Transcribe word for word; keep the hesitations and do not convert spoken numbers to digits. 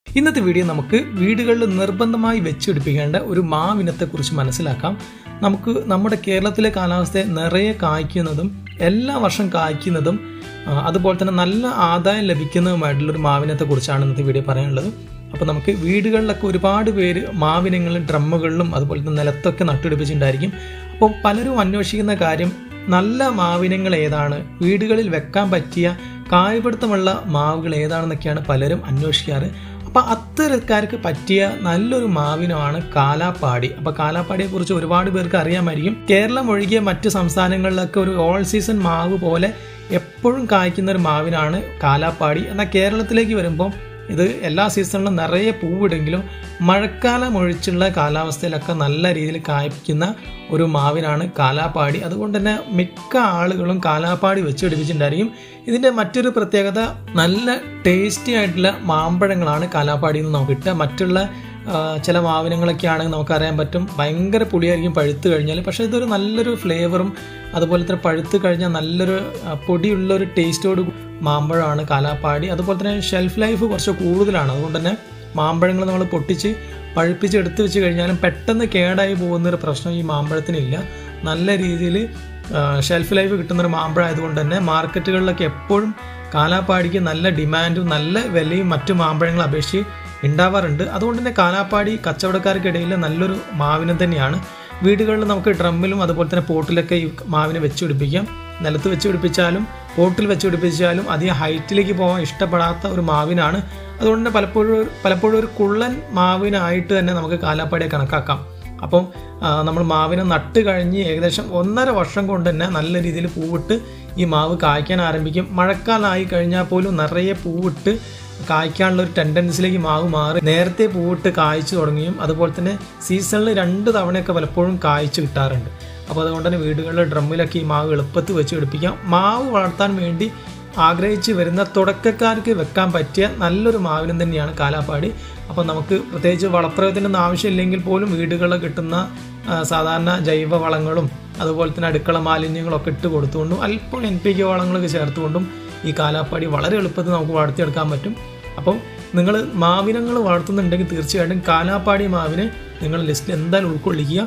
ഇന്നത്തെ വീഡിയോ നമുക്ക് വീടുകളിൽ നിർബന്ധമായി വെച്ചുപിടിപ്പിക്കേണ്ട ഒരു മാവിനത്തെക്കുറിച്ച് മനസ്സിലാക്കാം. നമുക്ക് നമ്മുടെ കേരളത്തിലെ കാലാവസ്ഥയെ നിറയെ കായ്ക്കുന്നതും എല്ലാ വർഷം കായ്ക്കുന്നതും അതുപോലെ തന്നെ നല്ല ആദായം ലഭിക്കുന്നതുമായിട്ടുള്ളൊരു മാവിനത്തെക്കുറിച്ചാണ് ഇന്നത്തെ വീഡിയോ പറയാനുള്ളത്. അപ്പോൾ നമുക്ക് വീടുകളിലൊക്കെ ഒരുപാട് പേര് മാവിനങ്ങളും ഡ്രമ്മുകളിലും അതുപോലെ തന്നെ നിലത്തൊക്കെ നട്ടുപിടിപ്പിച്ചിട്ടുണ്ടായിരിക്കും. അപ്പോൾ പലരും അന്വേഷിക്കുന്ന കാര്യം നല്ല മാവിനങ്ങൾ ഏതാണ്, വീടുകളിൽ വെക്കാൻ പറ്റിയ കായ്പിടുത്തമുള്ള മാവുകൾ ഏതാണെന്നൊക്കെയാണ് പലരും അന്വേഷിക്കാറ്. അപ്പോൾ അത്തരക്കാർക്ക് പറ്റിയ നല്ലൊരു മാവിനമാണ് കാലാപ്പാടി. അപ്പോൾ കാലാപ്പാടിയെക്കുറിച്ച് ഒരുപാട് പേർക്ക് അറിയാമായിരിക്കും. കേരളം ഒഴികെ മറ്റ് സംസ്ഥാനങ്ങളിലൊക്കെ ഒരു ഓൾ സീസൺ മാവ് പോലെ എപ്പോഴും കായ്ക്കുന്ന ഒരു മാവിനാണ് കാലാപ്പാടി. എന്നാൽ കേരളത്തിലേക്ക് വരുമ്പോൾ ഇത് എല്ലാ സീസണിലും നിറയെ പൂവിടെങ്കിലും മഴക്കാലം ഒഴിച്ചുള്ള കാലാവസ്ഥയിലൊക്കെ നല്ല രീതിയിൽ കായ്ക്കുന്ന ഒരു മാവിനാണ് കാലാപ്പാടി. അതുകൊണ്ട് തന്നെ മിക്ക ആളുകളും കാലാപ്പാടി വെച്ച് പിടിപ്പിച്ചിട്ടുണ്ടായിരിക്കും. ഇതിൻ്റെ മറ്റൊരു പ്രത്യേകത നല്ല ടേസ്റ്റി ആയിട്ടുള്ള മാമ്പഴങ്ങളാണ് കാലാപ്പാടിയിൽ നിന്ന് നമുക്ക് കിട്ടുക. മറ്റുള്ള ചില മാവിനങ്ങളൊക്കെ ആണെങ്കിൽ നമുക്കറിയാൻ പറ്റും ഭയങ്കര പുളിയായിരിക്കും പഴുത്ത് കഴിഞ്ഞാൽ. പക്ഷേ ഇതൊരു നല്ലൊരു ഫ്ലേവറും അതുപോലെ തന്നെ പഴുത്ത് കഴിഞ്ഞാൽ നല്ലൊരു പൊടിയുള്ളൊരു ടേസ്റ്റോട് മാമ്പഴമാണ് കാലാപ്പാടി. അതുപോലെ തന്നെ ഷെൽഫ് ലൈഫ് കുറച്ച് കൂടുതലാണ്. അതുകൊണ്ട് തന്നെ മാമ്പഴങ്ങൾ നമ്മൾ പൊട്ടിച്ച് പഴുപ്പിച്ച് എടുത്ത് വെച്ച് കഴിഞ്ഞാലും പെട്ടെന്ന് കേടായി പോകുന്നൊരു പ്രശ്നം ഈ മാമ്പഴത്തിനില്ല. നല്ല രീതിയിൽ ഷെൽഫ് ലൈഫ് കിട്ടുന്നൊരു മാമ്പഴം ആയതുകൊണ്ട് തന്നെ മാർക്കറ്റുകളിലൊക്കെ എപ്പോഴും കാലാപ്പാടിക്ക് നല്ല ഡിമാൻഡും നല്ല വിലയും മറ്റു മാമ്പഴങ്ങളെ അപേക്ഷിച്ച് ഉണ്ടാവാറുണ്ട്. അതുകൊണ്ട് തന്നെ കാലാപ്പാടി കച്ചവടക്കാർക്കിടയിൽ നല്ലൊരു മാവിനം തന്നെയാണ്. വീടുകളിൽ നമുക്ക് ഡ്രമ്മിലും അതുപോലെ തന്നെ പോട്ടിലൊക്കെ ഈ മാവിനെ വെച്ച് പിടിപ്പിക്കാം. നിലത്ത് വെച്ച് പിടിപ്പിച്ചാലും പോട്ടിൽ വെച്ച് പിടിപ്പിച്ചാലും അധികം ഹൈറ്റിലേക്ക് പോകാൻ ഇഷ്ടപ്പെടാത്ത ഒരു മാവിനാണ്. അതുകൊണ്ട് തന്നെ പലപ്പോഴും പലപ്പോഴും ഒരു കുള്ളൻ മാവിനായിട്ട് തന്നെ നമുക്ക് കാലാപ്പാടിയെ കണക്കാക്കാം. അപ്പം നമ്മൾ മാവിനെ നട്ട് കഴിഞ്ഞ് ഏകദേശം ഒന്നര വർഷം കൊണ്ട് തന്നെ നല്ല രീതിയിൽ പൂവിട്ട് ഈ മാവ് കായ്ക്കാൻ ആരംഭിക്കും. മഴക്കാലമായി കഴിഞ്ഞാൽ പോലും നിറയെ പൂവിട്ട് കായ്ക്കാനുള്ള ഒരു ടെൻഡൻസിലേക്ക് മാവ് മാറി നേരത്തെ പൂവിട്ട് കായ്ച്ചു തുടങ്ങിയും അതുപോലെ തന്നെ സീസണിൽ രണ്ട് തവണയൊക്കെ പലപ്പോഴും കായ്ച്ചു കിട്ടാറുണ്ട്. അപ്പോൾ അതുകൊണ്ട് തന്നെ വീടുകളിലെ ഡ്രമ്മിലൊക്കെ ഈ മാവ് എളുപ്പത്തിൽ വെച്ച് പിടിപ്പിക്കാം. മാവ് വളർത്താൻ വേണ്ടി ആഗ്രഹിച്ച് വരുന്ന തുടക്കക്കാർക്ക് വെക്കാൻ പറ്റിയ നല്ലൊരു മാവിനം തന്നെയാണ് കാലാപ്പാടി. അപ്പോൾ നമുക്ക് പ്രത്യേകിച്ച് വളപ്രയോഗത്തിൻ്റെ ഒന്നും ആവശ്യമില്ലെങ്കിൽ പോലും വീടുകളിൽ കിട്ടുന്ന സാധാരണ ജൈവ വളങ്ങളും അതുപോലെ തന്നെ അടുക്കള മാലിന്യങ്ങളൊക്കെ ഇട്ട് കൊടുത്തുകൊണ്ടും അല്പം എൻ പി കെ വളങ്ങളൊക്കെ ചേർത്തുകൊണ്ടും ഈ കാലാപ്പാടി വളരെ എളുപ്പത്തിൽ നമുക്ക് വളർത്തിയെടുക്കാൻ പറ്റും. അപ്പം നിങ്ങൾ മാവിനങ്ങൾ വളർത്തുന്നുണ്ടെങ്കിൽ തീർച്ചയായിട്ടും കാലാപ്പാടി മാവിനെ നിങ്ങൾ ലിസ്റ്റിൽ എന്തായാലും ഉൾക്കൊള്ളിക്കുക.